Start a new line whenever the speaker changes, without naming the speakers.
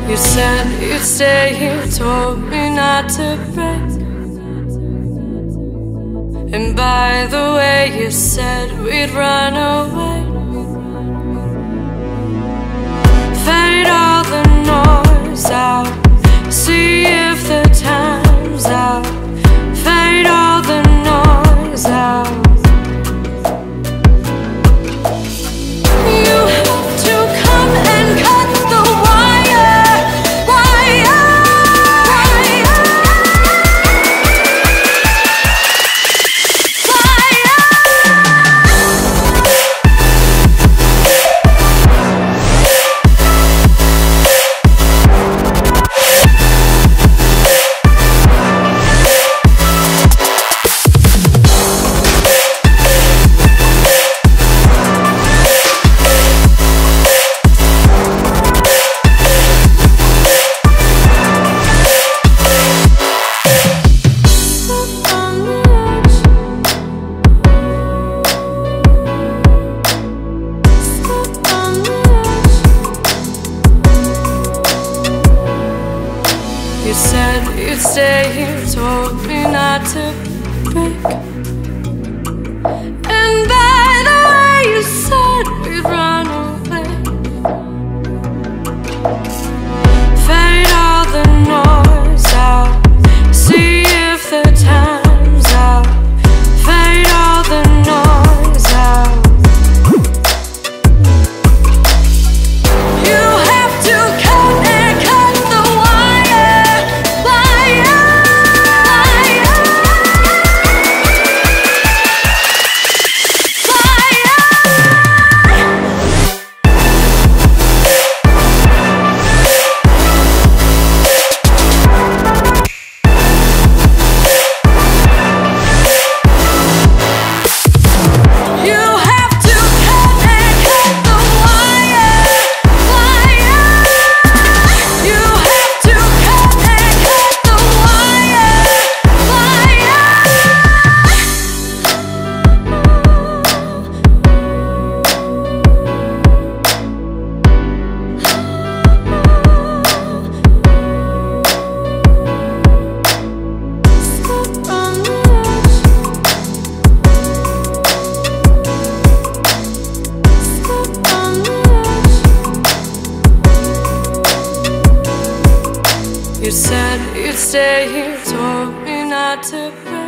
You said you'd stay here, told me not to break. And by the way, you said we'd run away. Fade all the noise out, see if the time's out. Fade all the noise out. You have to come and cut the wire, wire, wire, You said you'd stay here, told me not to break. And by the way, you said we'd run away. Fade all the noise out, see if the time's out. Fade all the noise out. You have to cut and cut the wire, wire, wire, You have to cut and cut the wire, wire. You have to cut and cut the wire, wire. Step on the edge. Step on the edge. You said you'd stay here, told me not to break.